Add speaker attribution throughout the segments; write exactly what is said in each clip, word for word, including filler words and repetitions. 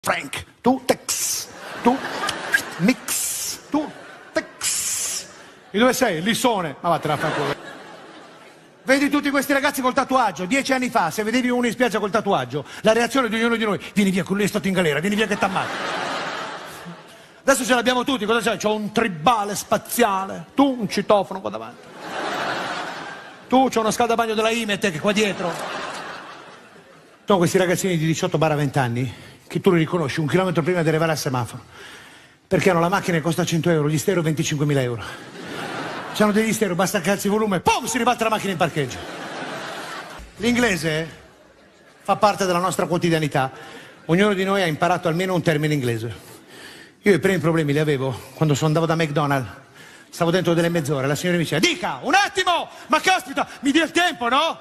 Speaker 1: Frank, tu Tex, tu Mix, tu Tex. E dove sei? Lissone. Ma vattene a fanculo. Vedi tutti questi ragazzi col tatuaggio. Dieci anni fa, se vedevi uno in spiaggia col tatuaggio, la reazione di ognuno di noi: vieni via, con lui è stato in galera, vieni via che t'ammazzo. Adesso ce l'abbiamo tutti, cosa c'è? C'ho un tribale spaziale, tu un citofono qua davanti, tu c'ho una scaldabagno della Imetec qua dietro. Sono questi ragazzini di diciotto venti anni che tu li riconosci un chilometro prima di arrivare al semaforo, perché hanno la macchina che costa cento euro, gli stereo venticinquemila euro. C'hanno degli stereo, basta cazzi il volume, pum, si ribalta la macchina in parcheggio. L'inglese fa parte della nostra quotidianità. Ognuno di noi ha imparato almeno un termine inglese. Io i primi problemi li avevo quando sono andavo da McDonald's. Stavo dentro delle mezz'ore, la signora mi diceva: dica, un attimo, ma caspita, mi dia il tempo, no?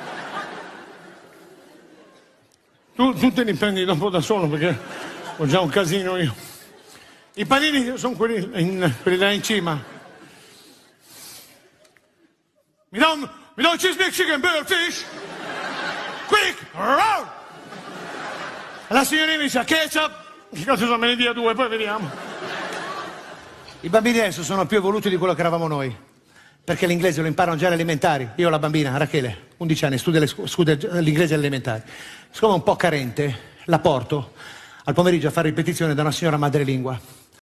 Speaker 1: Tu, tu te li prendi dopo da solo perché ho già un casino io. I panini sono quelli, in, quelli là in cima. Mi dà un, mi dà un cheese big chicken burger fish? Quick! Roll! La signora mi dice: ketchup? Che cazzo sono, me ne dia due, poi vediamo. I bambini adesso sono più evoluti di quello che eravamo noi, perché l'inglese lo imparano già alle elementari. Io ho la bambina, Rachele, undici anni, studia, le, studia l'inglese alle elementari. Siccome è un po' carente, la porto al pomeriggio a fare ripetizione da una signora madrelingua.